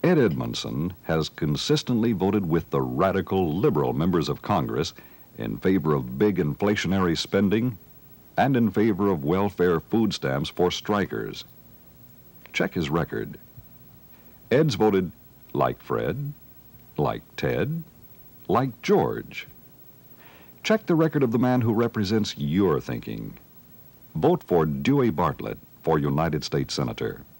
Ed Edmondson has consistently voted with the radical liberal members of Congress in favor of big inflationary spending and in favor of welfare food stamps for strikers. Check his record. Ed's voted like Fred, like Ted, like George. Check the record of the man who represents your thinking. Vote for Dewey Bartlett for United States Senator.